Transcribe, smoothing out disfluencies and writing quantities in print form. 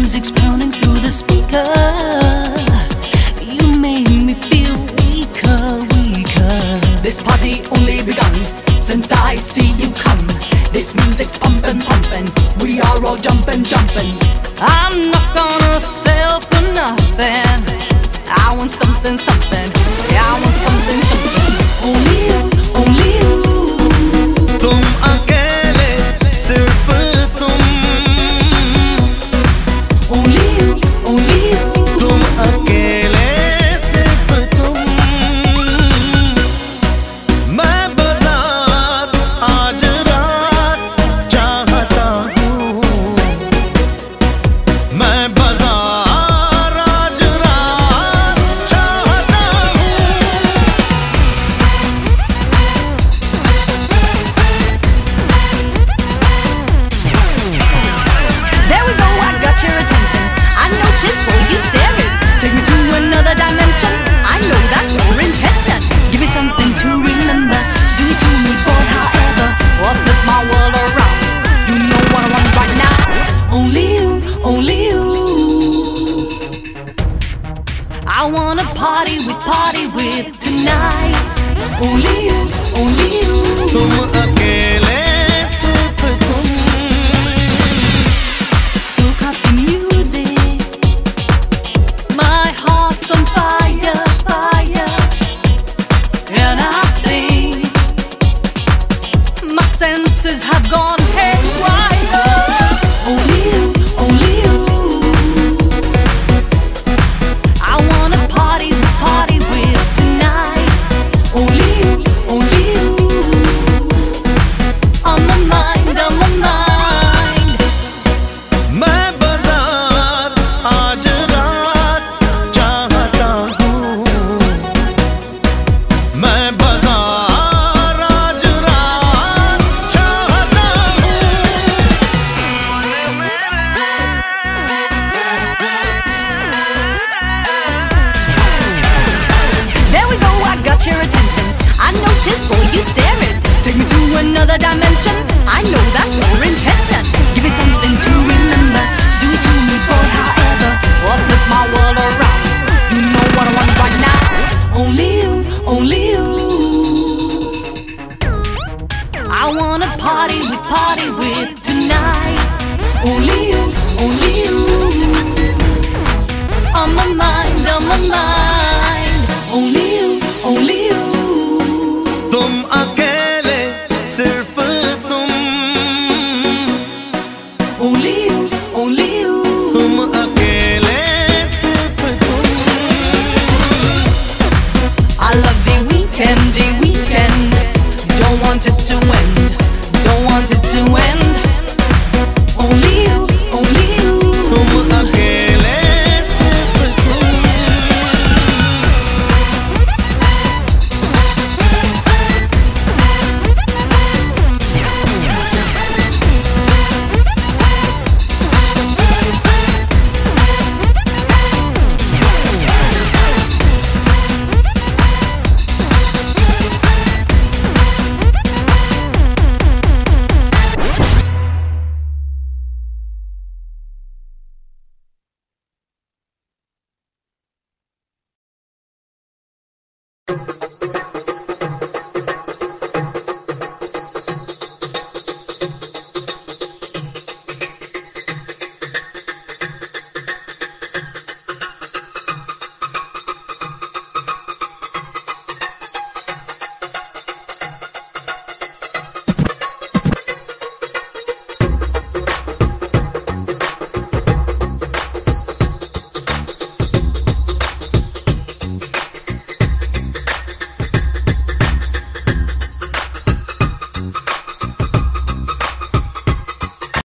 music's pounding through the speaker. You make me feel weaker, weaker. This party only begun since I see you come. This music's pumping, pumping. We are all jumping, jumping. I'm not gonna sell for nothing. I want something, something. Yeah, I want something, something. Only you, only you. तुम अकेले सिर्फ तुम. Only you, only you. तुम अकेले सिर्फ तुम. मैं बाजार आज रात चाहता हूँ. मैं बाजार आज रात चाहता हूँ. There we go, I got your attention. I noticed boy you staring. Take me to another dimension. I know that's your intention. Give me something to remember. Do it to me, boy, however, or flip my world around. You know what I want right now. Only you, only you. I wanna party with tonight. Only you, only you. तुम अकेले सिर्फ तुम. So cut the music. My heart's on fire, fire. And I think my senses have gone haywire. Only you, only you. I wanna party with tonight. Only you, only you. On my mind, on my mind. मैं बाजार आज रात चाहता हूँ. मैं बाजार आज रात चाहता हूँ. There we go, I got your attention. I noticed, boy, you staring. Take me to another dimension. I know that's your